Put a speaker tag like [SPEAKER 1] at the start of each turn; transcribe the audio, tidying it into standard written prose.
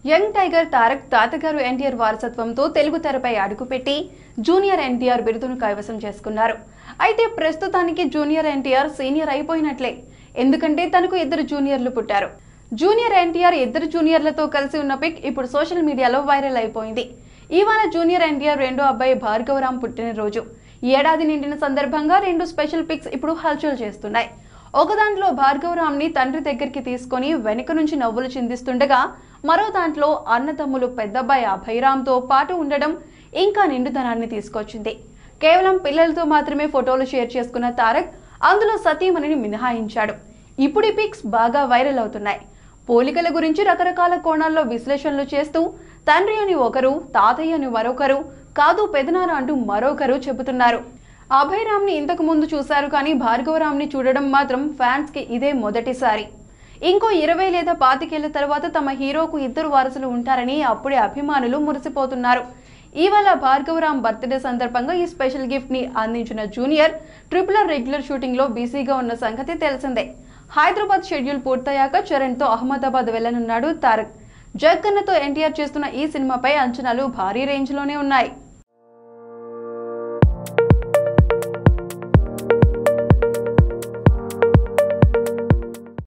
[SPEAKER 1] Young tiger Tarak తాతగారు ఎన్టీఆర్ వారసత్వంతో తెలుగు తెరపై అడుగుపెట్టి జూనియర్ ఎన్టీఆర్ బిరుదును కైవసం చేసుకున్నారు. అయితే ప్రస్తుతానికి జూనియర్ ఎన్టీఆర్ సీనియర్ అయిపోయినట్లే. ఎందుకంటే తనకు ఇద్దరు జూనియర్లు పుట్టారు. జూనియర్ ఎన్టీఆర్ ఇద్దరు జూనియర్లతో కలిసి ఉన్న పిక్ ఇప్పుడు సోషల్ మీడియాలో వైరల్ అయిపోయింది. ఇవాళ జూనియర్ ఎన్టీఆర్ రెండో అబ్బాయి భార్గవరామ్ పుట్టినరోజు. ఈ ఏడాది నిండిన సందర్భంగా రెండు స్పెషల్ పిక్స్ ఇప్పుడు హల్చల్ చేస్తున్నాయి. ఒక దాంట్లో భార్గవరామ్ ని తండ్రి దగ్గరికి తీసుకొని వెనుక నుంచి నవ్వులు చిందిస్తుండగా, మరో దాంట్లో అన్నతమ్ములు పెద్దబ్బాయి అభయరామ్ తో పాటు ఉండడం ఇంకా నిండుదనాన్ని తీసుకొచ్చింది. కేవలం పిల్లలతో మాత్రమే ఫోటోలు షేర్ చేసుకున్న తారక్ అందులో సతీమణిని మినహాయించాడు. ఇప్పుడు ఈ పిక్స్ బాగా వైరల్ అవుతున్నాయి. పోలికల గురించి రకరకాల కోణాల్లో విశ్లేషణలు చేస్తూ తండ్రి అని ఒకరు, తాతయ్య అని మరొకరు, కాదు పెదనాన్న అంటూ మరొకరు చెబుతున్నారు. అభయరామ్ ని ఇంతకు ముందు చూశారు, కానీ భార్గవరామ్ ని చూడడం మాత్రం ఫ్యాన్స్ కి ఇదే మొదటిసారి. ఇంకో 20 లేదా 25 ఏళ్ల తర్వాత తమ హీరోకు ఇద్దరు వారసులు ఉంటారని అప్పుడే అభిమానులు మురిసిపోతున్నారు. ఇవాళ భార్గవరామ్ బర్త్డే సందర్భంగా ఈ స్పెషల్ గిఫ్ట్ ని అందించిన జూనియర్ RRR రెగ్యులర్ షూటింగ్ లో బిజీగా ఉన్న సంగతి తెలిసిందే. హైదరాబాద్ షెడ్యూల్ పూర్తయ్యాక చరణ్ తో అహ్మదాబాద్ వెళ్లనున్నాడు తారక్. జక్కన్నతో ఎన్టీఆర్ చేస్తున్న ఈ సినిమాపై అంచనాలు భారీ రేంజ్ లోనే ఉన్నాయి.